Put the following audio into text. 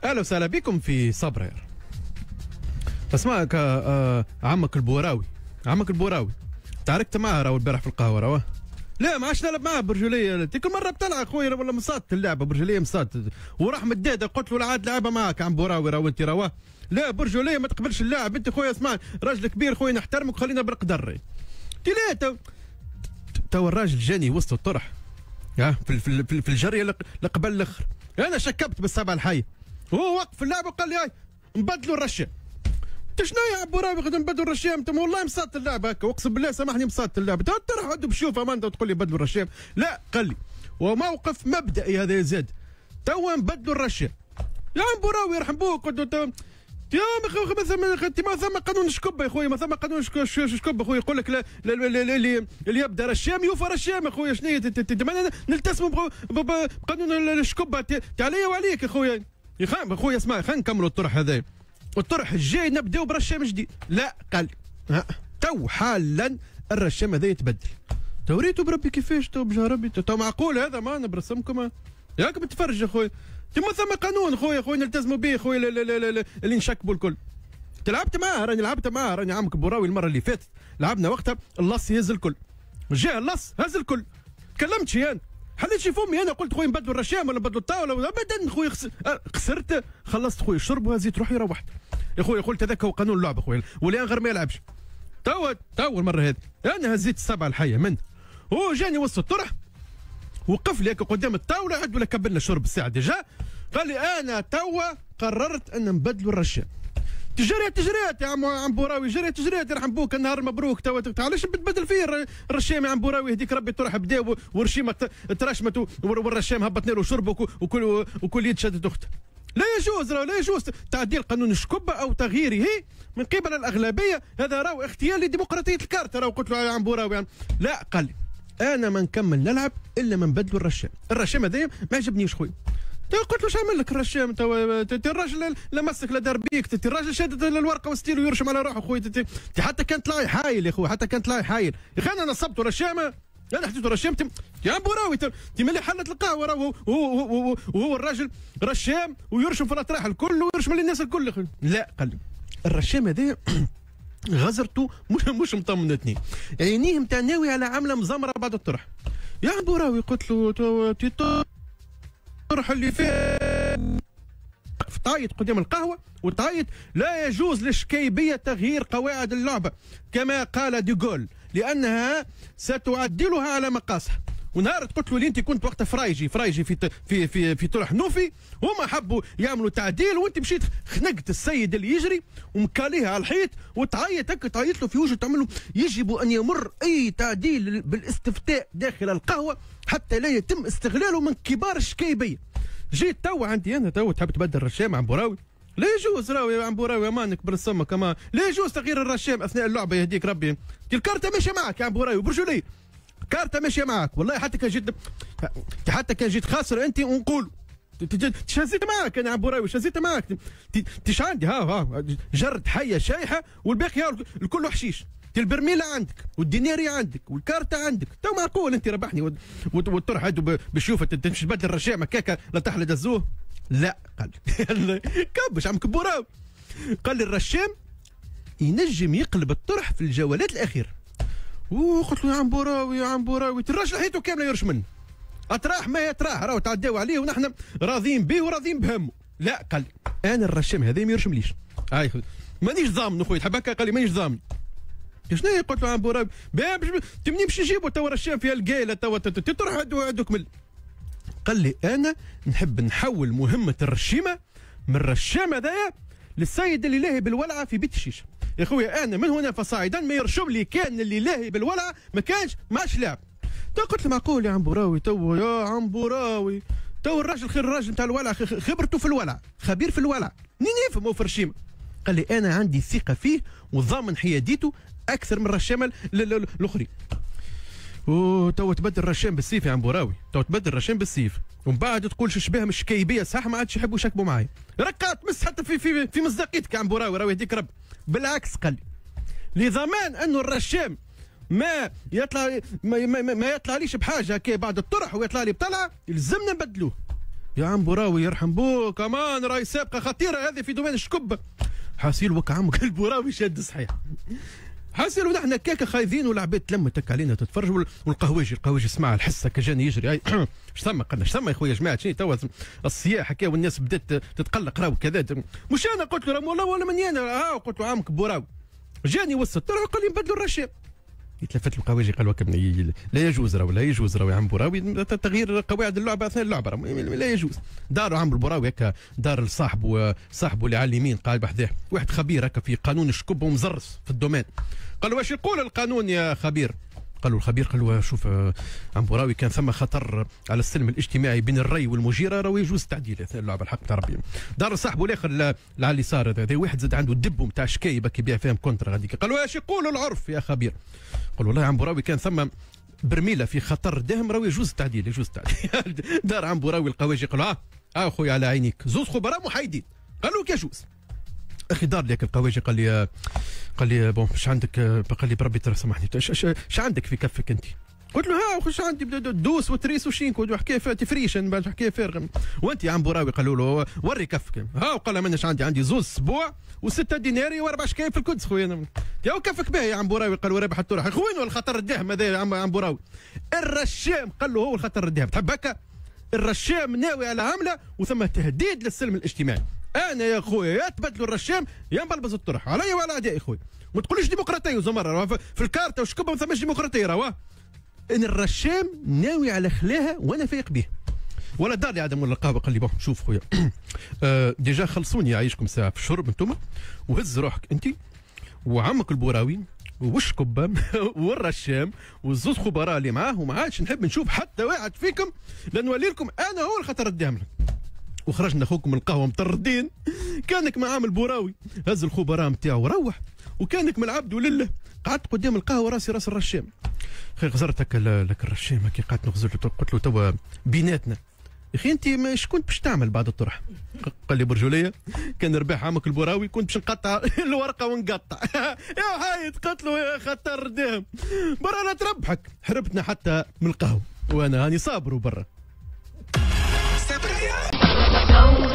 اهلا وسهلا بكم في صبرير. اسمعك عمك البوراوي، عمك البوراوي تعاركت معاه راهو البارح في القهوه راهو. لا ما عادش نلعب معاه برجوليه، كل مره بتلعب خويا ولا مصات اللعبه برجوليه مصات، وراح مداده قلت له لا عاد لعبها معاك عم بوراوي راهو انت راهو. لا برجوليه ما تقبلش اللاعب انت خويا، اسمع راجل كبير خويا نحترمك خلينا بالقدر. لا تو الراجل جاني وسط الطرح في الجريه اللي قبل الاخر، انا شكبت بالسبعه الحيه وهو وقف اللعبه وقال لي هاي نبدلوا الرشام. شنو يا عبوراوي غادي نبدلوا الرشام؟ انت والله مصات اللعبه هكا اقسم بالله سامحني مصات اللعبه. تروح عندهم بشوفها ما انت تقول لي بدلوا الرشام. لا قال لي وموقف مبدئي هذا يزاد توا نبدلوا الرشام. يا عبوراوي يرحم بوك يا ما ثم قانون شكب يا خويا، ما ثم قانون شكب اخويا. يقول لك اللي يبدا رشام يوفى رشام اخويا. شنو نلتزموا بقانون الشكب عليا وعليك يا خويا. يا خويا اسمع خلينا نكملوا الطرح هذا، والطرح الجاي نبداو برشام جديد. لا قال تو حالا الرشام هذا يتبدل. تو ريتو بربي كيفاش تو بجاه ربي تو معقول هذا ما انا برسمكم ياك بتفرج يا خويا. ما ثم قانون خويا نلتزموا به خويا اللي نشكبوا الكل. لعبت معاه راني عمك بوراوي المره اللي فاتت لعبنا وقتها اللص يهز الكل، جاء اللص هز الكل كلمت شيان حليت شي فمي انا قلت خويا نبدلوا الرشام ولا نبدلوا الطاوله ابدا خويا خسرت خلصت خويا الشرب وهزيت روحي روحت يا خويا. قلت هذاك هو قانون اللعبه خويا واللي غير ما يلعبش. تو المره هذه انا هزيت السبعه الحيه منه هو جاني وسط الطرح وقف لي قدام الطاوله عد ولا كبلنا شرب الساعه ديجا. قال لي انا توا قررت ان نبدلوا الرشام. تجريات يا عم بوراوي تجريات يرحم بوك النهار مبروك. توا علاش بتبدل فيه الرشام يا عم بوراوي؟ هديك ربي تروح بدا ورشيمه ترشمت والرشام هبطنا له شربك وكل يد شدت اخته. لا يجوز تعديل قانون الشكبه او تغييره من قبل الاغلبيه، هذا راهو اغتيال لديمقراطيه الكارت. راهو قلت له يا عم بوراوي لا قال لي انا ما نكمل نلعب الا ما نبدلوا الرشام هذايا ما عجبنيش خويا. قلت له شعمل لك الرشام الراجل لا مسك لا دار بيك، الراجل شادد الورقه والستيل ويرشم على روحه خويا. حتى كانت لاي حايل يا خويا، حتى كانت لاي حايل يا اخي. انا نصبته رشامه انا حطيته رشام يا عم بوراوي ملي حلت القهوه راهو وهو الراجل رشام ويرشم في الاطراح الكل ويرشم للناس الكل. لا قال لي الرشام هذا غزرته مش مطمنتني عينيه نتاع ناوي على عمله مزمره بعد الطرح. يا عم بوراوي قلت له الطرح اللي فيه تعيط قدام القهوه وتعيط لا يجوز للشكيبيه تغيير قواعد اللعبه كما قال ديغول لانها ستعدلها على مقاسها. ونهار قلت له انت كنت وقتها فرايجي في طرح نوفي، هما حبوا يعملوا تعديل وانت مشيت خنقت السيد اللي يجري ومكاليها على الحيط وتعيط هكا تعيط له في وجهه تعمل له يجب ان يمر اي تعديل بالاستفتاء داخل القهوه حتى لا يتم استغلاله من كبار الشكيبيه. جيت توا عندي انا تحب تبدل الرشام عم بوراوي؟ لا يجوز راوي يا عم بوراوي امانك بالسما كمان لا يجوز تغيير الرشام اثناء اللعبه يهديك ربي. الكارته ماشيه معك يا عم بوراوي برجوليه، كارته ماشيه معك والله. حتى كان جيت خاسر انت ونقول شزيت معك انا عم بوراوي شزيت معك تش عندي ها جرد حيه شايحه والباقي الكل حشيش. البرميله عندك والديناري عندك والكارته عندك. تو معقول انت ربحني وتروح عدو بشوفه تمشي تبدل الرشام هكاكا لا تحلى دزوه؟ لا قال لي كبش عم كبوراوي قال لي الرشام ينجم يقلب الطرح في الجولات الاخيره. قلت له يا عم بوراوي الراجل حيته كامله يرش منه اطراح ما يطراح راهو تعداو عليه ونحن راضيين به وراضيين بهمه. لا قال لي انا الرشام هذا ما يرشمليش هاي مانيش ضامن خويا تحب هكا. قال لي مانيش ضامن. شنو قلت له عم بوراوي تمني باش نجيبوا توا الرشام فيها القايله توا تروح عندو كمل. قال لي انا نحب نحول مهمه الرشيمه من الرشام هذايا للسيد اللي لاهي بالولعه في بيت الشيشه. يا خويا انا من هنا فصاعدا ما يرشم لي كان اللي لاهي بالولعه ما كانش ماش لاعب. قلت له معقول يا عم بوراوي يا عم بوراوي الراجل خير الراجل نتاع الولعه خبرته في الولعه خبير في الولعه منين يفهم هو في الرشيمه. قال لي انا عندي ثقه فيه وضامن حياديته اكثر من الرشامه الاخرين. تو تبدل الرشام بالسيف يا عم بوراوي تبدل الرشام بالسيف ومن بعد تقول شبه مش كيبيه صح ما عادش يحبوا يشكبوا معايا. ركعت مس حتى في مصداقيتك يا عم بوراوي راهو يهديك رب. بالعكس قال لي لضمان انه الرشام ما يطلع ليش بحاجه هكا بعد الطرح ويطلع لي بطلعه يلزمنا نبدلوه. يا عم بوراوي يرحم بوك امان راهي سابقه خطيره هذه في دومين الشكب. حاسيل وك عمك البوراوي شاد صحيح. حاسيل ونحن كاكا خايفين والعباد تلمتك علينا تتفرج والقهوجي اسمع الحسه كجاني يجري ايش ثم قلنا ايش ثم يا خويا جماعه شنو توا الصياح هكا والناس بدات تتقلق راهو كذا. مش انا قلت له والله ولا مني انا قلت له عمك بوراوي جاني وسط قال لي نبدلوا الرشام. يتلفت له القواجي قال وكبني لا يجوز راهو لا يجوز راهو يا عم بوراوي تغيير قواعد اللعبه اثناء اللعبه لا يجوز. داروا عم البوراوي هكا دار لصاحبه اللي على اليمين قاعد بحذاه واحد خبير هكا في قانون الشكب ومزرس في الدومين. قال له واش يقول القانون يا خبير؟ قال له الخبير قال له شوف عم بوراوي كان ثم خطر على السلم الاجتماعي بين الري والمجيره راهو يجوز التعديل اثناء اللعبه الحق تاع ربي. دار صاحبه الاخر اللي على اليسار هذا واحد زاد عنده دبو نتاع شكايب يبيع فيهم كونتر هذيك. قال له واش يقول العرف يا خبير؟ قال والله عم بوراوي كان ثم برميله في خطر دهم راهو يجوز التعديل يجوز التعديل. دار عم بوراوي القواجي قال له اخويا على عينيك زوز خبراء محايدين. قال له يجوز اخي دار لك القواجي قال لي بون ايش عندك؟ قال لي بربي ترى سامحني ايش عندك في كفك انت؟ قلت له واش عندي دوس وتريس وشينك وحكايه تفريشن حكايه فارغ. وانت يا عم بوراوي قالوا له وري كفك وقال ماناش عندي زوز اسبوع و6 ديناري و4 شكايب في القدس خويا. يا كفك به يا عم بوراوي. قال له رابح الطرح خويا الخطر الدهم هذا يا عم بوراوي. الرشام قال له هو الخطر الدهم تحب هكا؟ الرشام ناوي على عمله وثم تهديد للسلم الاجتماعي. انا يا خويا يا تبدلوا الرشام يا نبلبز الطرح علي وعلى اعدائي خويا. ما تقوليش ديمقراطيه زمره في الكارته وشكبه ما ثماش ديمقراطيه راهو. ان الرشام ناوي على خلاها وانا فايق به. ولا دار لي عدم ولا القهوه قال لي بون شوف خويا ديجا خلصوني يعيشكم ساعه في الشرب انتم وهز روحك انت وعمك البوراوي والشكبه والرشام والزوز خبراء اللي معاه وما عادش نحب نشوف حتى واحد فيكم لنولي لكم انا هو الخطر الدامن. وخرجنا اخوكم من القهوه مطردين. كانك مع عامل بوراوي هز الخبراء نتاعو وروح وكانك من العبد ولله قعدت قدام القهوه راسي راس الرشام. خير غزرت هكا لك الرشام هكا قعدت نغزر له قلت له توا بيناتنا يا اخي انت ايش كنت باش تعمل بعد الطرح؟ قال لي برجوليه كان رباح عمك البوراوي كنت باش نقطع الورقه ونقطع. يا حايد قلت له يا خطر دام برا لا تربحك. حربتنا حتى من القهوه وانا هاني صابر وبرا.